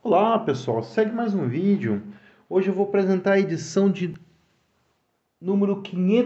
Olá pessoal, segue mais um vídeo. Hoje eu vou apresentar a edição de número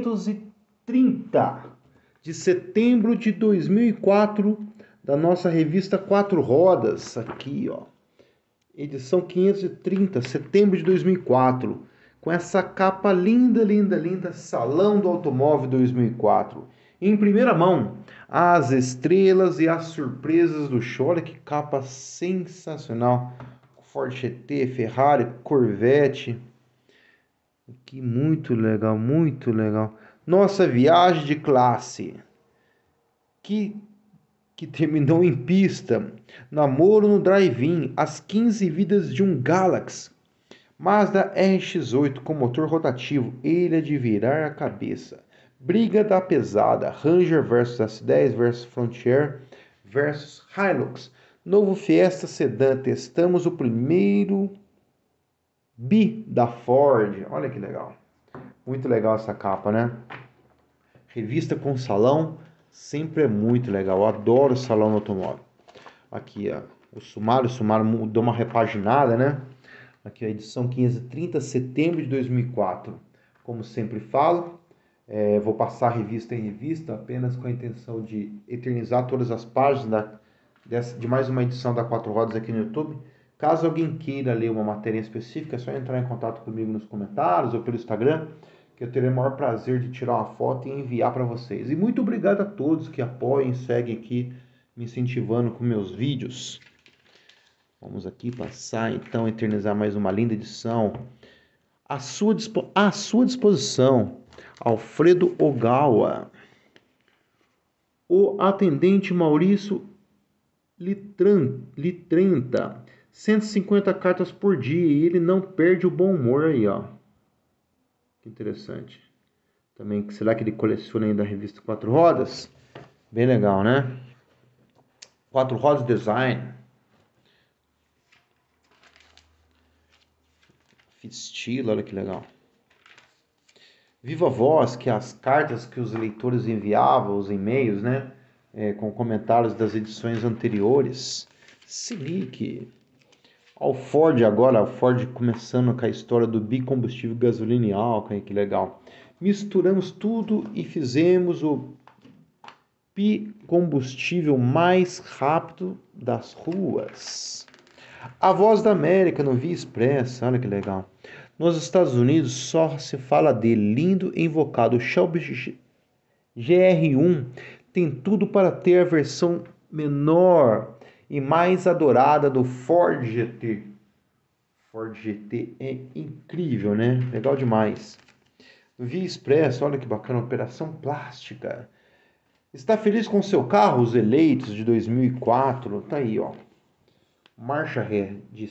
530 de setembro de 2004 da nossa revista Quatro Rodas. Aqui, ó, edição 530, setembro de 2004, com essa capa linda, linda, linda, Salão do Automóvel 2004. Em primeira mão, as estrelas e as surpresas do show. Olha que capa sensacional. Ford GT, Ferrari, Corvette. Aqui muito legal, muito legal. Nossa viagem de classe. Que que terminou em pista. Namoro no drive-in. As 15 vidas de um Galaxy. Mazda RX-8 com motor rotativo. Ilha de virar a cabeça. Briga da pesada. Ranger versus S10 versus Frontier versus Hilux. Novo Fiesta Sedan. Testamos o primeiro bi da Ford. Olha que legal. Muito legal essa capa, né? Revista com salão sempre é muito legal. Eu adoro o salão do automóvel. Aqui, ó, o sumário deu uma repaginada, né? Aqui a edição 530, setembro de 2004. Como sempre falo, vou passar revista em revista apenas com a intenção de eternizar todas as páginas de mais uma edição da Quatro Rodas aqui no YouTube. Caso alguém queira ler uma matéria específica, é só entrar em contato comigo nos comentários ou pelo Instagram, que eu terei o maior prazer de tirar uma foto e enviar para vocês. E muito obrigado a todos que apoiam e seguem aqui, me incentivando com meus vídeos. Vamos aqui passar, então, eternizar mais uma linda edição. À sua disposição, Alfredo Ogawa. O atendente Maurício Litrenta. 150 cartas por dia e ele não perde o bom humor aí, ó. Que interessante. Também, será que ele coleciona ainda a revista Quatro Rodas? Bem legal, né? Quatro Rodas Design. Estilo, olha que legal. Viva Voz, que é as cartas que os leitores enviavam, os e-mails, né? Com comentários das edições anteriores. Silic. Ao Ford agora, o Ford começando com a história do bicombustível gasolina e álcool, que legal. Misturamos tudo e fizemos o bicombustível mais rápido das ruas. A Voz da América no Via Expressa, olha que legal. Nos Estados Unidos só se fala dele, lindo e invocado. O Shelby GR1 tem tudo para ter a versão menor e mais adorada do Ford GT. Ford GT é incrível, né? Legal demais. Via Express, olha que bacana, operação plástica. Está feliz com seu carro? Os eleitos de 2004, tá aí, ó. Marcha ré de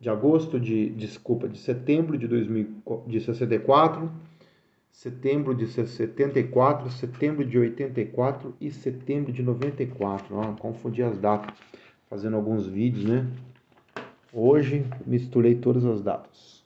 setembro de 64, setembro de 74, setembro de 84 e setembro de 94. Ó, confundi as datas fazendo alguns vídeos, né? Hoje misturei todas as datas.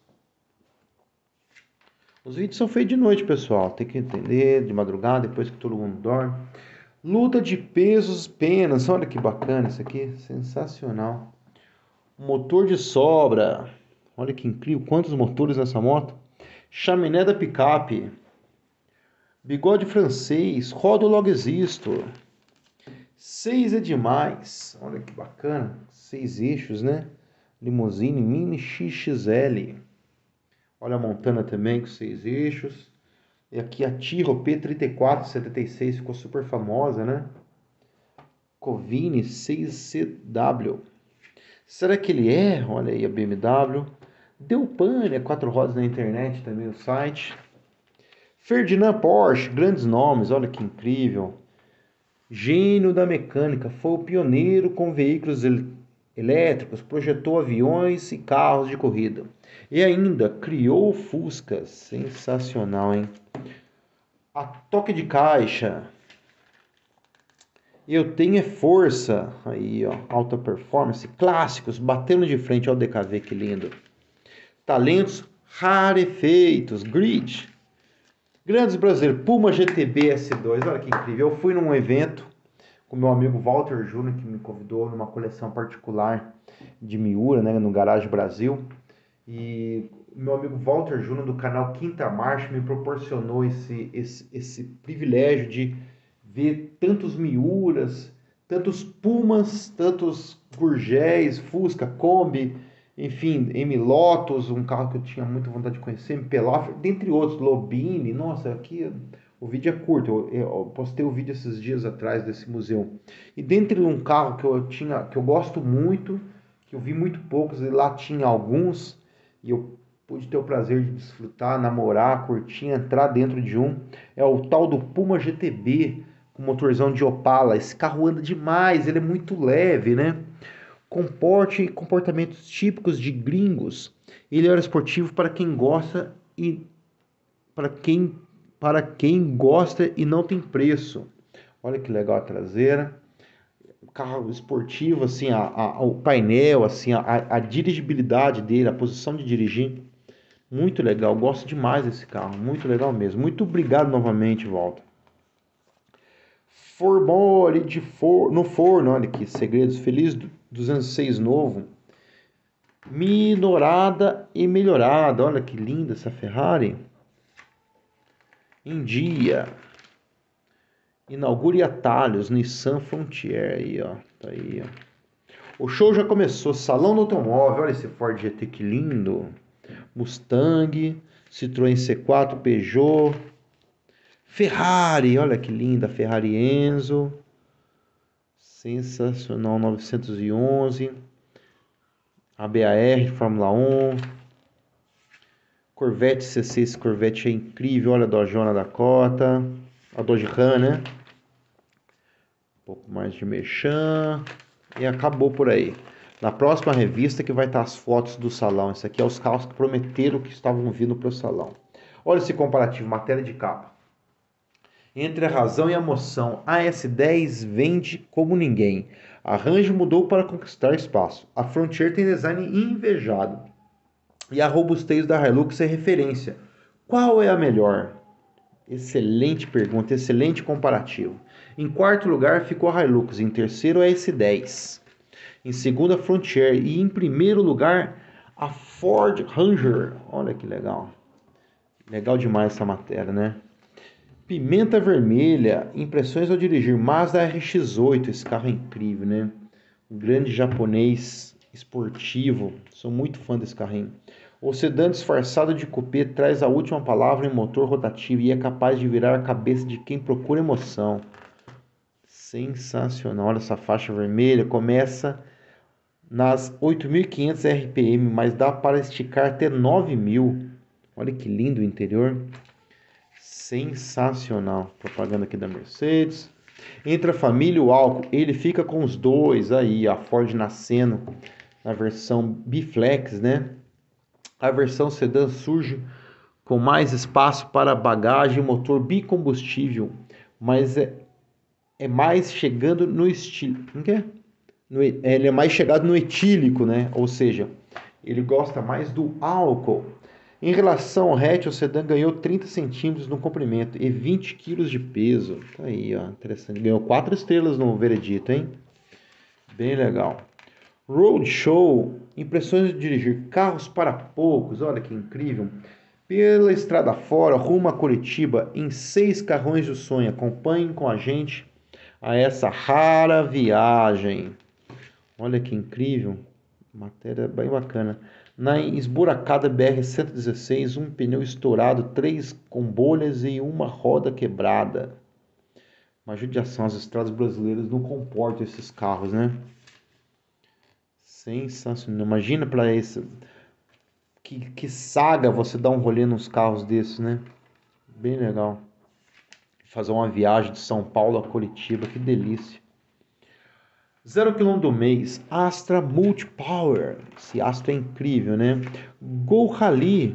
Os vídeos são feitos de noite, pessoal. Tem que entender, de madrugada, depois que todo mundo dorme. Luta de pesos, penas. Olha que bacana isso aqui. Sensacional. Motor de sobra. Olha que incrível. Quantos motores nessa moto. Chaminé da picape. Bigode francês. Rodo logo existo. 6 é demais. Olha que bacana. 6 eixos, né? Limousine Mini XXL. Olha a Montana também com 6 eixos. E aqui a Tiro P3476 ficou super famosa, né? Covini 6CW. Será que ele é? Olha aí a BMW. Delpania, 4 rodas na internet também o site. Ferdinand Porsche, grandes nomes, olha que incrível. Gênio da mecânica, foi o pioneiro com veículos elétricos, projetou aviões e carros de corrida. E ainda criou Fusca. Sensacional, hein? A toque de caixa. Eu tenho é força. Aí, ó, alta performance. Clássicos, batendo de frente ao DKV, que lindo. Talentos rarefeitos. Grid. Grandes brasileiros. Puma GTB S2. Olha que incrível. Eu fui num evento com meu amigo Walter Júnior, que me convidou numa coleção particular de Miura, né, no Garage Brasil. E meu amigo Walter Júnior, do canal Quinta Marcha, me proporcionou esse privilégio de ver tantos Miuras, tantos Pumas, tantos Gurgéis, Fusca, Kombi, enfim, M-Lotus, um carro que eu tinha muita vontade de conhecer, MPLoff, dentre outros, Lobini. Nossa, aqui o vídeo é curto, eu postei o vídeo esses dias atrás desse museu. E dentre um carro que eu gosto muito, que eu vi muito poucos, e lá tinha alguns, e eu pude ter o prazer de desfrutar, namorar, curtir, entrar dentro de um, é o tal do Puma GTB, com motorzão de Opala. Esse carro anda demais, ele é muito leve, né? Comporte e comportamentos típicos de gringos. Ele era esportivo para quem gosta e para quem gosta e não tem preço. Olha que legal a traseira. Carro esportivo, assim, o painel, assim, a dirigibilidade dele, a posição de dirigir, muito legal. Gosto demais desse carro, muito legal mesmo. Muito obrigado novamente, Walter. Formou ali no forno, olha que segredos. Feliz 206 novo. Minorada e melhorada. Olha que linda essa Ferrari. Em dia. Inaugure atalhos. Nissan Frontier. Aí, ó. Tá aí, ó. O show já começou. Salão do automóvel. Olha esse Ford GT, que lindo. Mustang. Citroën C4, Peugeot. Ferrari. Olha que linda. Ferrari Enzo. Sensacional. 911. A BAR de Fórmula 1. Corvette CC, esse Corvette é incrível. Olha a Dodgeona Dakota. A Dodge Ram, né? Um pouco mais de merchan. E acabou por aí. Na próxima revista que vai estar as fotos do salão. Esse aqui é os carros que prometeram que estavam vindo para o salão. Olha esse comparativo, matéria de capa. Entre a razão e a emoção, a S10 vende como ninguém. A Range mudou para conquistar espaço. A Frontier tem design invejado. E a robustez da Hilux é referência. Qual é a melhor? Excelente pergunta, excelente comparativo. Em quarto lugar ficou a Hilux, em terceiro a S10. Em segundo a Frontier e em primeiro lugar a Ford Ranger. Olha que legal. Legal demais essa matéria, né? Pimenta vermelha, impressões ao dirigir. Mazda RX-8, esse carro é incrível, né? Um grande japonês esportivo, sou muito fã desse carrinho. O sedã disfarçado de coupé traz a última palavra em motor rotativo e é capaz de virar a cabeça de quem procura emoção. Sensacional, olha essa faixa vermelha, começa nas 8.500 RPM, mas dá para esticar até 9.000. Olha que lindo o interior. Sensacional. Propaganda aqui da Mercedes. Entre a família e o álcool, ele fica com os dois aí, a Ford nascendo na versão Biflex, né? A versão sedã surge com mais espaço para bagagem e motor bicombustível, mas é mais chegando no estilo. Ele é mais chegado no etílico, né? Ou seja, ele gosta mais do álcool. Em relação ao hatch, o sedã ganhou 30 centímetros no comprimento e 20 quilos de peso. Tá aí, ó, interessante. Ganhou 4 estrelas no veredito, hein? Bem legal. Roadshow, impressões de dirigir carros para poucos. Olha que incrível. Pela estrada fora, rumo a Curitiba, em 6 carrões do sonho. Acompanhem com a gente a essa rara viagem. Olha que incrível. Matéria bem bacana. Na esburacada BR-116, um pneu estourado, 3 com bolhas e uma roda quebrada. Uma judiação, as estradas brasileiras não comportam esses carros, né? Sensacional. Imagina para esse... Que saga você dar um rolê nos carros desses, né? Bem legal. Fazer uma viagem de São Paulo a Curitiba, que delícia. 0 km do mês, Astra Multipower. Esse Astra é incrível, né? Gol Rally.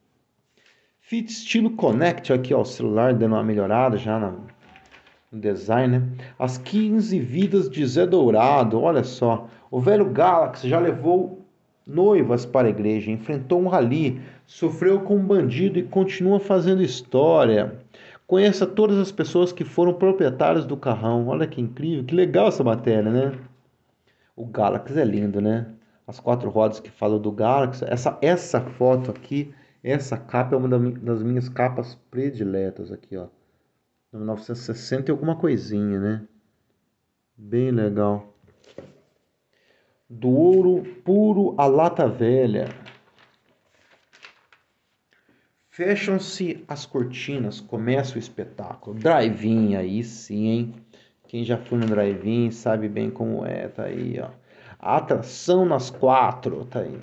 Fit Estilo Connect, aqui ó, o celular dando uma melhorada já no design, né? As 15 vidas de Zé Dourado, olha só. O velho Galaxy já levou noivas para a igreja, enfrentou um rally, sofreu com um bandido e continua fazendo história. Conheça todas as pessoas que foram proprietários do carrão. Olha que incrível, que legal essa matéria, né? O Galaxy é lindo, né? As quatro rodas que falam do Galaxy. Essa foto aqui, essa capa é uma das minhas capas prediletas aqui, ó. 1960 e alguma coisinha, né? Bem legal. Do ouro puro à lata velha. Fecham-se as cortinas, começa o espetáculo. Drive-in, aí sim, hein? Quem já foi no drive-in sabe bem como é, tá aí, ó. Atração nas quatro, tá aí.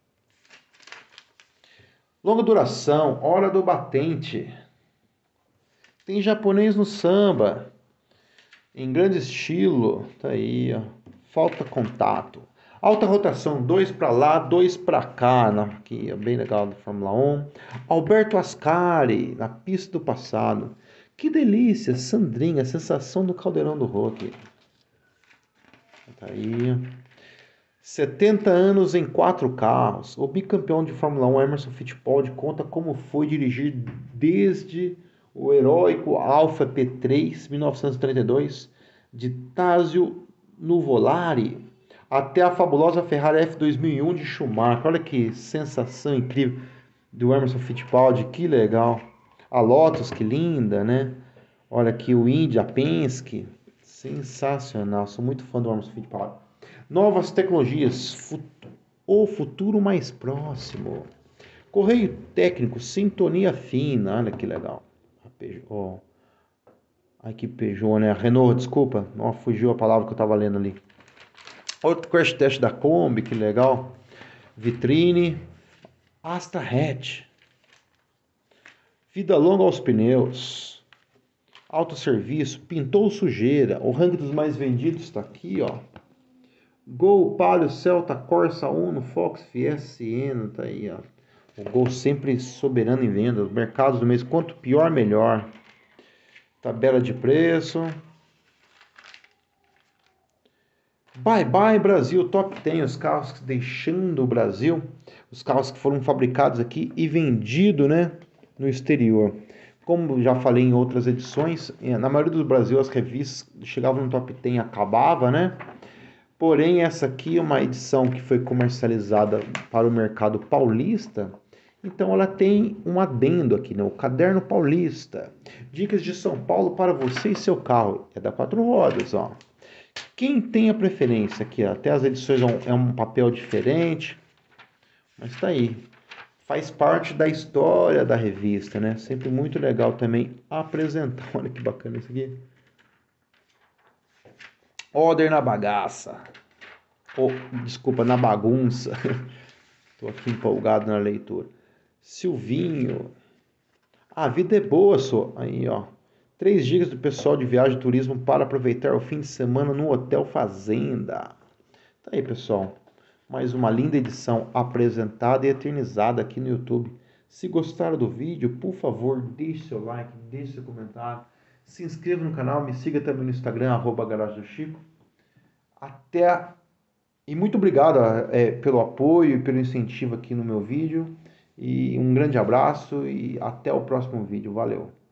Longa duração, hora do batente. Tem japonês no samba, em grande estilo, tá aí, ó. Falta contato. Alta rotação, 2 para lá, 2 para cá, que é bem legal da Fórmula 1. Alberto Ascari, na pista do passado. Que delícia, Sandrinha, sensação do caldeirão do rock. Tá aí. 70 anos em 4 carros. O bicampeão de Fórmula 1, Emerson Fittipaldi, conta como foi dirigir desde o heróico Alfa P3 1932 de Tazio Nuvolari até a fabulosa Ferrari F2001 de Schumacher. Olha que sensação incrível do Emerson Fittipaldi, que legal. A Lotus, que linda, né? Olha aqui o Indy, a Penske, sensacional. Sou muito fã do Emerson Fittipaldi. Novas tecnologias, o futuro mais próximo. Correio técnico, sintonia fina, olha que legal. A Peugeot, aqui Peugeot, né? A Renault, desculpa, não fugiu a palavra que eu estava lendo ali. Outro crash test da Kombi, que legal. Vitrine, Astra Hatch. Vida longa aos pneus. Autosserviço, pintou sujeira. O ranking dos mais vendidos está aqui, ó. Gol, Palio, Celta, Corsa, Uno, Fox, Fiesta, Siena, tá aí, ó. O Gol sempre soberano em vendas. Mercados do mês, quanto pior, melhor. Tabela de preço. Bye bye Brasil, top 10, os carros deixando o Brasil, os carros que foram fabricados aqui e vendidos, né, no exterior. Como já falei em outras edições, na maioria do Brasil as revistas chegavam no top 10 e acabava, né? Porém, essa aqui é uma edição que foi comercializada para o mercado paulista, então ela tem um adendo aqui, né? O Caderno Paulista. Dicas de São Paulo para você e seu carro. É da quatro rodas, ó. Quem tem a preferência aqui, ó, até as edições é um papel diferente, mas tá aí. Faz parte da história da revista, né? Sempre muito legal também apresentar. Olha que bacana isso aqui. Order na bagaça. Oh, desculpa, na bagunça. Tô aqui empolgado na leitura. Silvinho. A vida é boa, só. Aí, ó. 3 dicas do pessoal de viagem e turismo para aproveitar o fim de semana no Hotel Fazenda. Tá aí, pessoal. Mais uma linda edição apresentada e eternizada aqui no YouTube. Se gostaram do vídeo, por favor, deixe seu like, deixe seu comentário. Se inscreva no canal, me siga também no Instagram, @GaragemDoChico. Até... E muito obrigado pelo apoio e pelo incentivo aqui no meu vídeo. E um grande abraço e até o próximo vídeo. Valeu!